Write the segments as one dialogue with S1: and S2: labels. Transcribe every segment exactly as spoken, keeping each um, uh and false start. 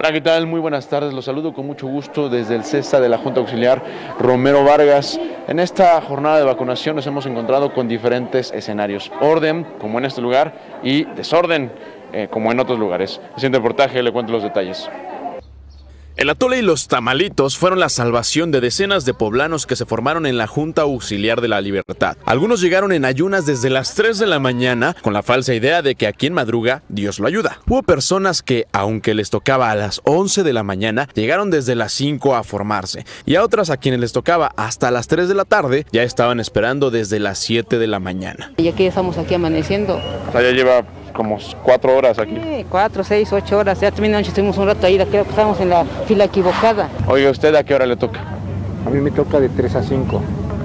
S1: Hola, ¿qué tal? Muy buenas tardes. Los saludo con mucho gusto desde el CESA de la Junta Auxiliar Romero Vargas. En esta jornada de vacunación nos hemos encontrado con diferentes escenarios. Orden, como en este lugar, y desorden, eh, como en otros lugares. En este reportaje le cuento los detalles.
S2: El atole y los tamalitos fueron la salvación de decenas de poblanos que se formaron en la Junta Auxiliar de la Libertad. Algunos llegaron en ayunas desde las tres de la mañana con la falsa idea de que a quien madruga, Dios lo ayuda. Hubo personas que, aunque les tocaba a las once de la mañana, llegaron desde las cinco a formarse. Y a otras a quienes les tocaba hasta las tres de la tarde, ya estaban esperando desde las siete de la mañana.
S3: Y aquí estamos aquí amaneciendo.
S1: O sea, ya lleva como cuatro horas aquí.
S3: Sí, cuatro, seis, ocho horas. Ya también anoche estuvimos un rato ahí, creo que estábamos en la fila equivocada.
S1: Oiga, ¿usted a qué hora le toca?
S4: A mí me toca de tres a cinco.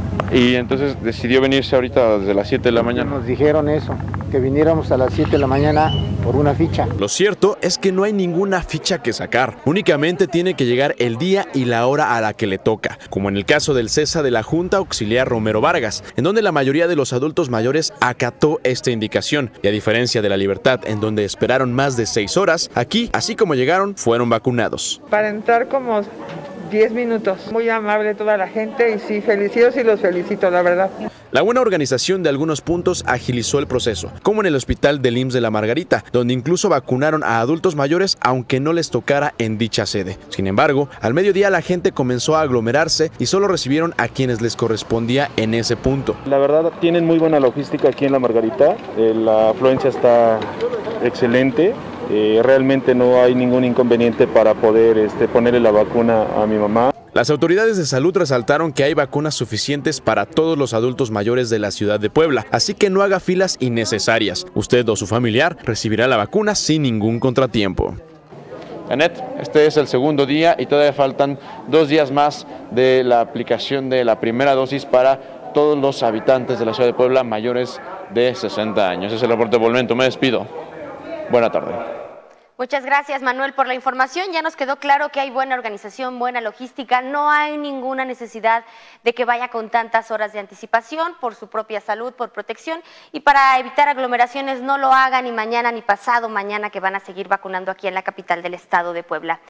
S1: Y entonces decidió venirse ahorita desde las siete de la mañana.
S4: Nos dijeron eso, que viniéramos a las siete de la mañana por una ficha.
S2: Lo cierto es que no hay ninguna ficha que sacar. Únicamente tiene que llegar el día y la hora a la que le toca, como en el caso del CESA de la Junta Auxiliar Romero Vargas, en donde la mayoría de los adultos mayores acató esta indicación. Y a diferencia de la Libertad, en donde esperaron más de seis horas, aquí, así como llegaron, fueron vacunados.
S5: Para entrar como diez minutos. Muy amable toda la gente y sí, felicito y los felicito, la verdad.
S2: La buena organización de algunos puntos agilizó el proceso, como en el hospital del I M S S de La Margarita, donde incluso vacunaron a adultos mayores aunque no les tocara en dicha sede. Sin embargo, al mediodía la gente comenzó a aglomerarse y solo recibieron a quienes les correspondía en ese punto.
S6: La verdad tienen muy buena logística aquí en La Margarita, eh, la afluencia está excelente. Eh, realmente no hay ningún inconveniente para poder este, ponerle la vacuna a mi mamá.
S2: Las autoridades de salud resaltaron que hay vacunas suficientes para todos los adultos mayores de la ciudad de Puebla, así que no haga filas innecesarias. Usted o su familiar recibirá la vacuna sin ningún contratiempo.
S1: Janet, este es el segundo día y todavía faltan dos días más de la aplicación de la primera dosis para todos los habitantes de la ciudad de Puebla mayores de sesenta años. Ese es el reporte de momento. Me despido. Buena tarde.
S7: Muchas gracias, Manuel, por la información. Ya nos quedó claro que hay buena organización, buena logística. No hay ninguna necesidad de que vaya con tantas horas de anticipación por su propia salud, por protección. Y para evitar aglomeraciones, no lo hagan ni mañana ni pasado mañana, que van a seguir vacunando aquí en la capital del estado de Puebla.